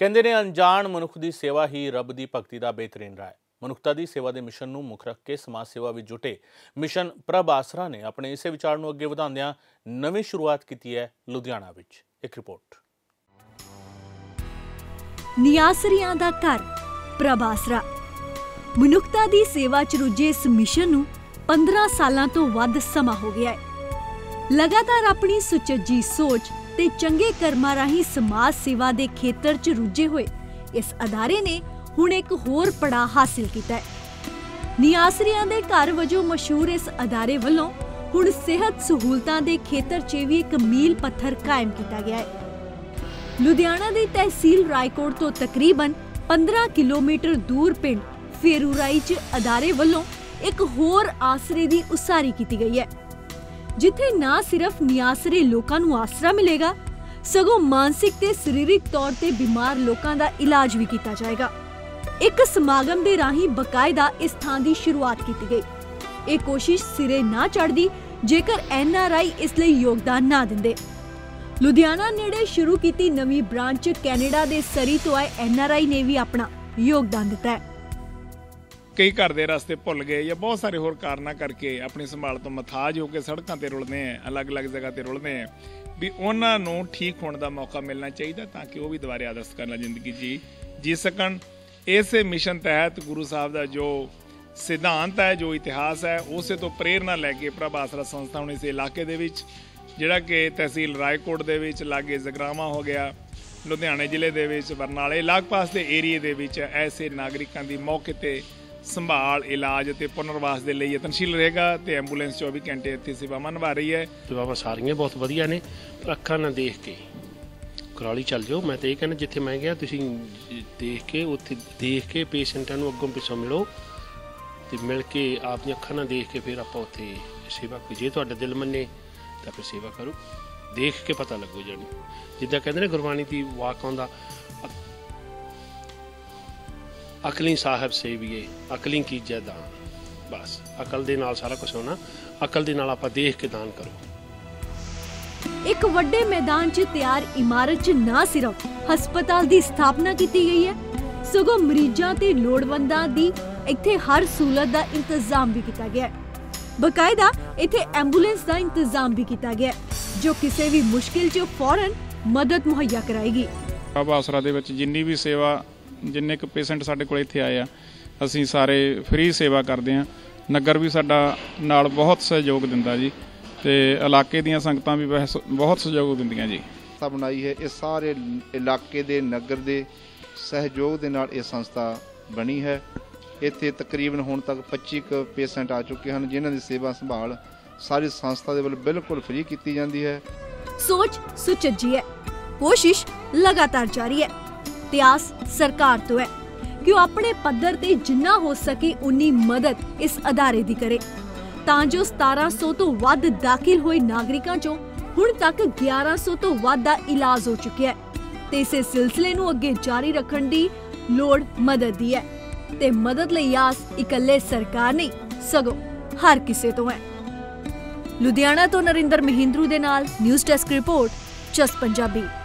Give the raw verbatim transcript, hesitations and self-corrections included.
ਕਹਿੰਦੇ ਨੇ ਅਣਜਾਣ ਮਨੁੱਖ ਦੀ ਸੇਵਾ ਹੀ ਰੱਬ ਦੀ ਭਗਤੀ ਦਾ ਬਿਹਤਰੀਨ ਰਾਹ ਹੈ। ਮਨੁੱਖਤਾ ਦੀ ਸੇਵਾ ਦੇ ਮਿਸ਼ਨ ਨੂੰ ਮੁੱਖ ਰੱਖ ਕੇ ਸਮਾਜ ਸੇਵਾ ਵਿੱਚ ਜੁਟੇ ਮਿਸ਼ਨ ਪ੍ਰਭ ਆਸਰਾ ਨੇ ਆਪਣੇ ਇਸੇ ਵਿਚਾਰ ਨੂੰ ਅੱਗੇ ਵਧਾਉਂਦਿਆਂ ਨਵੀਂ ਸ਼ੁਰੂਆਤ ਕੀਤੀ ਹੈ ਲੁਧਿਆਣਾ ਵਿੱਚ। ਇੱਕ ਰਿਪੋਰਟ। ਨਿਆਸਰੀਆਂ ਦਾ ਘਰ ਪ੍ਰਭ ਆਸਰਾ ਮਨੁੱਖਤਾ ਦੀ ਸੇਵਾ 'ਚ ਰੁੱਝੇ ਇਸ ਮਿਸ਼ਨ ਨੂੰ ਪੰਦਰਾਂ ਸਾਲਾਂ ਤੋਂ ਵੱਧ ਸਮਾਂ ਹੋ ਗਿਆ ਹੈ। ਲਗਾਤਾਰ ਆਪਣੀ ਸੁਚੱਜੀ ਸੋਚ ਤੇ ਚੰਗੇ ਕਰਮਾਂ ਰਾਹੀਂ ਸਮਾਜ ਸੇਵਾ ਦੇ ਖੇਤਰ 'ਚ ਰੁੱਝੇ ਹੋਏ ਇਸ ਅਦਾਰੇ ਨੇ ਹੁਣ ਇੱਕ ਹੋਰ ਪੜਾਅ ਹਾਸਿਲ ਕੀਤਾ ਹੈ। ਨਿਆਸਰੀਆਂ ਦੇ ਘਰ ਵਜੋਂ ਮਸ਼ਹੂਰ ਇਸ ਅਦਾਰੇ ਵੱਲੋਂ ਹੁਣ ਸਿਹਤ ਸਹੂਲਤਾਂ ਦੇ ਖੇਤਰ 'ਚ ਵੀ ਇੱਕ ਮੀਲ ਪੱਥਰ ਕਾਇਮ ਕੀਤਾ ਗਿਆ ਹੈ। ਲੁਧਿਆਣਾ ਦੀ ਤਹਿਸੀਲ ਰਾਏਕੋਟ ਤੋਂ ਤਕਰੀਬਨ ਪੰਦਰਾਂ ਕਿਲੋਮੀਟਰ ਦੂਰ ਪਿੰਡ ਫੇਰੂਰਾਈ 'ਚ ਅਦਾਰੇ ਵੱਲੋਂ ਇੱਕ ਹੋਰ ਆਸਰੇ ਦੀ ਉਸਾਰੀ ਕੀਤੀ ਗਈ ਹੈ, ਜਿੱਥੇ ਨਾ ਸਿਰਫ ਨਿਆਸਰੇ ਲੋਕਾਂ ਨੂੰ ਆਸਰਾ ਮਿਲੇਗਾ, ਸਗੋਂ ਮਾਨਸਿਕ ਤੇ ਸਰੀਰਕ ਤੌਰ ਤੇ ਬਿਮਾਰ ਲੋਕਾਂ ਦਾ ਇਲਾਜ ਵੀ ਕੀਤਾ ਜਾਏਗਾ। ਇੱਕ ਸਮਾਗਮ ਦੇ ਰਾਹੀਂ ਬਕਾਇਦਾ ਇਸ ਥਾਂ ਦੀ ਸ਼ੁਰੂਆਤ ਕੀਤੀ ਗਈ। ਇਹ ਕੋਸ਼ਿਸ਼ ਸਿਰੇ ਨਾ ਚੜ੍ਹਦੀ ਜੇਕਰ ਐਨ ਆਰ ਆਈ ਇਸ ਲਈ ਯੋਗਦਾਨ ਨਾ ਦਿੰਦੇ। ਲੁਧਿਆਣਾ ਨੇੜੇ ਸ਼ੁਰੂ ਕੀਤੀ ਨਵੀਂ ਬ੍ਰਾਂਚ ਕੈਨੇਡਾ ਦੇ ਸਰੀ ਤੋਂ ਆਏ ਐਨ ਆਰ ਆਈ ਨੇ ਵੀ ਆਪਣਾ ਯੋਗਦਾਨ ਦਿੱਤਾ ਹੈ। ਕਈ ਘਰ ਦੇ ਰਸਤੇ ਭੁੱਲ ਗਏ ਜਾਂ ਬਹੁਤ ਸਾਰੇ ਹੋਰ ਕਾਰਨਾਂ ਕਰਕੇ ਆਪਣੀ ਸੰਭਾਲ ਤੋਂ ਮਥਾਜ ਹੋ ਕੇ ਸੜਕਾਂ ਤੇ ਰੁਲਦੇ ਆ, ਅਲੱਗ-ਅਲੱਗ ਜਗ੍ਹਾ ਤੇ ਰੁਲਦੇ ਆ, ਵੀ ਉਹਨਾਂ ਨੂੰ ਠੀਕ ਹੋਣ ਦਾ ਮੌਕਾ ਮਿਲਣਾ ਚਾਹੀਦਾ ਤਾਂ ਕਿ ਉਹ ਵੀ ਦੁਬਾਰੇ ਆਦਰਸ਼ ਕਰਨ ਜ਼ਿੰਦਗੀ ਜੀ ਜੀ ਸਕਣ। ਇਸੇ ਮਿਸ਼ਨ ਤਹਿਤ ਗੁਰੂ ਸਾਹਿਬ ਦਾ ਜੋ ਸਿਧਾਂਤ ਹੈ, ਜੋ ਇਤਿਹਾਸ ਹੈ, ਉਸੇ ਤੋਂ ਪ੍ਰੇਰਨਾ ਲੈ ਕੇ ਪ੍ਰਭ ਆਸਰਾ ਸੰਸਥਾ ਹੁਣ ਇਸ ਇਲਾਕੇ ਦੇ ਵਿੱਚ, ਜਿਹੜਾ ਕਿ ਤਹਿਸੀਲ ਰਾਏਕੋਟ ਦੇ ਵਿੱਚ ਲਾਗੇ ਜਗਰਾਵਾਂ ਹੋ ਗਿਆ, ਲੁਧਿਆਣੇ ਜ਼ਿਲ੍ਹੇ ਦੇ ਵਿੱਚ ਬਰਨਾਲੇ ਲਾਗ-ਪਾਸ ਦੇ ਏਰੀਏ ਦੇ ਵਿੱਚ ਐਸੇ ਨਾਗਰਿਕਾਂ ਦੀ ਮੌਕੇ ਤੇ ਸੰਭਾਲ, ਇਲਾਜ ਅਤੇ ਪੁਨਰਵਾਸ ਦੇ ਲਈ ਯਤਨਸ਼ੀਲ ਰਹੇਗਾ ਤੇ ਐਂਬੂਲੈਂਸ ਚੌਵੀ ਘੰਟੇ ਇੱਥੇ ਸੇਵਾਵਾਂ ਨਿਭਾ ਰਹੀ ਹੈ। ਸੇਵਾਵਾਂ ਸਾਰੀਆਂ ਬਹੁਤ ਵਧੀਆ ਨੇ, ਪਰ ਅੱਖਾਂ ਨਾਲ ਦੇਖ ਕੇ ਕੁਰਾਲੀ ਚੱਲ ਜਾਓ। ਮੈਂ ਤਾਂ ਇਹ ਕਹਿੰਦਾ ਜਿੱਥੇ ਮੈਂ ਗਿਆ ਤੁਸੀਂ ਦੇਖ ਕੇ ਉੱਥੇ ਦੇਖ ਕੇ ਪੇਸ਼ੈਂਟਾਂ ਨੂੰ ਅੱਗੋਂ ਪਿੱਛੋਂ ਮਿਲੋ ਤੇ ਮਿਲ ਕੇ ਆਪਣੀਆਂ ਅੱਖਾਂ ਨਾਲ ਦੇਖ ਕੇ ਫਿਰ ਆਪਾਂ ਉੱਥੇ ਸੇਵਾ ਕੋਈ ਜੇ ਤੁਹਾਡਾ ਦਿਲ ਮੰਨੇ ਤਾਂ ਫਿਰ ਸੇਵਾ ਕਰੋ। ਦੇਖ ਕੇ ਪਤਾ ਲੱਗੋ ਜਾਣੀ ਜਿੱਦਾਂ ਕਹਿੰਦੇ ਨੇ ਗੁਰਬਾਣੀ ਦੀ ਵਾਕ ਆਉਂਦਾ, ਅਕਲੀ ਸਾਹਿਬ ਸੇਵੀਏ ਅਕਲੀ ਕੀਜੈ ਦਾਨ। ਬਸ ਅਕਲ ਦੇ ਨਾਲ ਸਾਰਾ ਕੁਝ ਹੋਣਾ, ਅਕਲ ਦੇ ਨਾਲ ਆਪਾਂ ਦੇਖ ਕੇ ਦਾਨ ਕਰੋ। ਇੱਕ ਵੱਡੇ ਮੈਦਾਨ 'ਚ ਤਿਆਰ ਇਮਾਰਤ 'ਚ ਨਾ ਸਿਰਫ ਹਸਪਤਾਲ ਦੀ ਸਥਾਪਨਾ ਕੀਤੀ ਗਈ ਹੈ, ਸਗੋਂ ਮਰੀਜ਼ਾਂ ਤੇ ਲੋੜਵੰਦਾਂ ਦੀ ਇੱਥੇ ਹਰ ਸਹੂਲਤ ਦਾ ਇੰਤਜ਼ਾਮ ਵੀ ਕੀਤਾ ਗਿਆ ਹੈ। ਬਕਾਇਦਾ ਇੱਥੇ ਐਂਬੂਲੈਂਸ ਦਾ ਇੰਤਜ਼ਾਮ ਵੀ ਕੀਤਾ ਗਿਆ ਜੋ ਕਿਸੇ ਵੀ ਮੁਸ਼ਕਿਲ 'ਚ ਫੌਰਨ ਮਦਦ ਮੁਹੱਈਆ ਕਰਾਏਗੀ। ਪ੍ਰਭ ਆਸਰਾ ਦੇ ਵਿੱਚ ਜਿੰਨੀ ਵੀ ਸੇਵਾ, ਜਿੰਨੇ ਕੁ ਪੇਸ਼ੈਂਟ ਸਾਡੇ ਕੋਲ ਇੱਥੇ ਆਏ ਆ, ਅਸੀਂ ਸਾਰੇ ਫ੍ਰੀ ਸੇਵਾ ਕਰਦੇ ਹਾਂ। ਨਗਰ ਵੀ ਸਾਡਾ ਨਾਲ ਬਹੁਤ ਸਹਿਯੋਗ ਦਿੰਦਾ ਜੀ ਤੇ ਇਲਾਕੇ ਦੀਆਂ ਸੰਗਤਾਂ ਵੀ ਬਹੁਤ ਸਹਿਯੋਗ ਦਿੰਦੀਆਂ ਜੀ। ਸੰਸਥਾ ਬਣਾਈ ਹੈ, ਇਹ ਸਾਰੇ ਇਲਾਕੇ ਦੇ ਨਗਰ ਦੇ ਸਹਿਯੋਗ ਦੇ ਨਾਲ ਇਹ ਸੰਸਥਾ ਬਣੀ ਹੈ। ਇੱਥੇ ਤਕਰੀਬਨ ਹੁਣ ਤੱਕ ਪੱਚੀ ਕੁ ਪੇਸ਼ੈਂਟ ਆ ਚੁੱਕੇ ਹਨ, ਜਿਨ੍ਹਾਂ ਦੀ ਸੇਵਾ ਸੰਭਾਲ ਸਾਰੀ ਸੰਸਥਾ ਦੇ ਵੱਲੋਂ ਬਿਲਕੁਲ ਫ੍ਰੀ ਕੀਤੀ ਜਾਂਦੀ ਹੈ। ਸੋਚ ਸੁਚੱਜੀ ਹੈ, ਕੋਸ਼ਿਸ਼ ਲਗਾਤਾਰ ਜਾਰੀ ਹੈ ਤੇ ਆਸ ਸਰਕਾਰ ਤੋਂ ਹੈ ਕਿ ਉਹ ਆਪਣੇ ਪੱਧਰ ਤੇ ਜਿੰਨਾ ਹੋ ਸਕੇ ਉਨੀ ਮਦਦ ਇਸ ਅਦਾਰੇ ਦੀ ਕਰੇ ਤਾਂ ਜੋ ਸਤਾਰਾਂ ਸੌ ਤੋਂ ਵੱਧ ਦਾਖਲ ਹੋਏ ਨਾਗਰਿਕਾਂ ਚੋਂ ਹੁਣ ਤੱਕ ਗਿਆਰਾਂ ਸੌ ਤੋਂ ਵੱਧ ਦਾ ਇਲਾਜ ਹੋ ਚੁੱਕਿਆ ਹੈ ਤੇ ਇਸੇ ਸਿਲਸਿਲੇ ਨੂੰ ਅੱਗੇ ਜਾਰੀ ਰੱਖਣ ਦੀ ਲੋੜ ਮਦਦ ਦੀ ਹੈ ਤੇ ਮਦਦ ਲਈ ਆਸ ਇਕੱਲੇ ਸਰਕਾਰ ਨਹੀਂ ਸਗੋਂ ਹਰ ਕਿਸੇ ਤੋਂ ਹੈ। ਲੁਧਿਆਣਾ ਤੋਂ ਨਰਿੰਦਰ ਮਹਿੰਦਰੂ ਦੇ ਨਾਲ news desk report, Jas Punjabi.